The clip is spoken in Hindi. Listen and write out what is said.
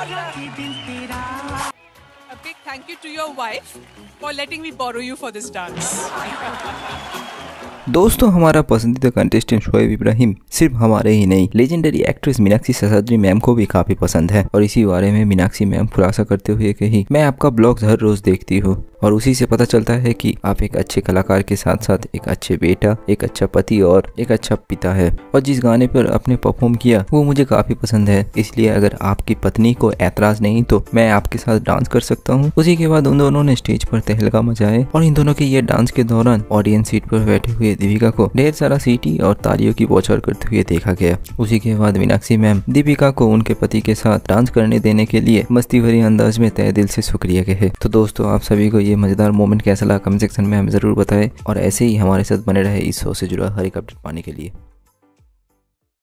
A big thank you to your wife for letting me borrow you for this dance. दोस्तों, हमारा पसंदीदा कंटेस्टेंट शोएब इब्राहिम सिर्फ हमारे ही नहीं, legendary actress Meenakshi Seshadri ma'am को भी काफी पसंद है। और इसी बारे में मीनाक्षी मैम खुलासा करते हुए कही, मैं आपका ब्लॉग्स हर रोज देखती हूँ और उसी से पता चलता है कि आप एक अच्छे कलाकार के साथ साथ एक अच्छे बेटा, एक अच्छा पति और एक अच्छा पिता है। और जिस गाने पर आपने परफॉर्म किया वो मुझे काफी पसंद है, इसलिए अगर आपकी पत्नी को ऐतराज नहीं तो मैं आपके साथ डांस कर सकता हूँ। उसी के बाद उन दोनों ने स्टेज पर तहलका मचाए और इन दोनों के ये डांस के दौरान ऑडियंस सीट पर बैठे हुए दीपिका को ढेर सारा सीटी और तालियों की बौछार करते हुए देखा गया। उसी के बाद मीनाक्षी मैम दीपिका को उनके पति के साथ डांस करने देने के लिए मस्ती भरी अंदाज में तहे दिल से शुक्रिया कहे। तो दोस्तों, आप सभी को ये मजेदार मोमेंट कैसा लगा कमेंट सेक्शन में हमें जरूर बताएं और ऐसे ही हमारे साथ बने रहे इस शो से जुड़ा हर एक अपडेट पाने के लिए।